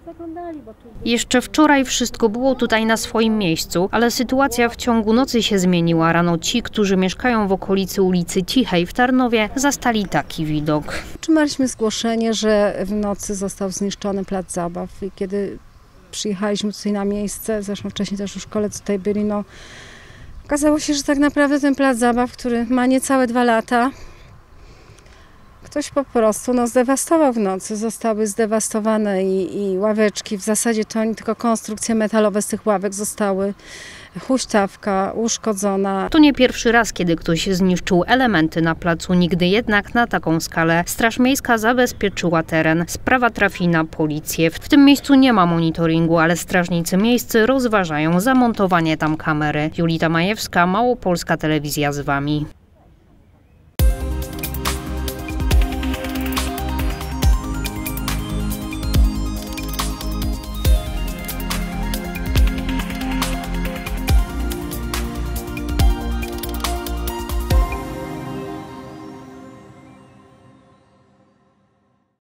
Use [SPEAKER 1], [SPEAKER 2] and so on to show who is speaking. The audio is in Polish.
[SPEAKER 1] Jeszcze wczoraj wszystko było tutaj na swoim miejscu, ale sytuacja w ciągu nocy się zmieniła. Rano ci, którzy mieszkają w okolicy ulicy Cichej w Tarnowie, zastali taki widok.
[SPEAKER 2] Otrzymaliśmy zgłoszenie, że w nocy został zniszczony plac zabaw i kiedy przyjechaliśmy tutaj na miejsce, zresztą wcześniej też już koledzy tutaj byli, okazało się, że tak naprawdę ten plac zabaw, który ma niecałe 2 lata, ktoś po prostu zdewastował w nocy. Zostały zdewastowane i ławeczki, w zasadzie to nie tylko konstrukcje metalowe z tych ławek zostały, huśtawka uszkodzona.
[SPEAKER 1] To nie pierwszy raz, kiedy ktoś zniszczył elementy na placu, nigdy jednak na taką skalę. Straż Miejska zabezpieczyła teren. Sprawa trafi na policję. W tym miejscu nie ma monitoringu, ale strażnicy miejscy rozważają zamontowanie tam kamery. Julita Majewska, Małopolska Telewizja z Wami.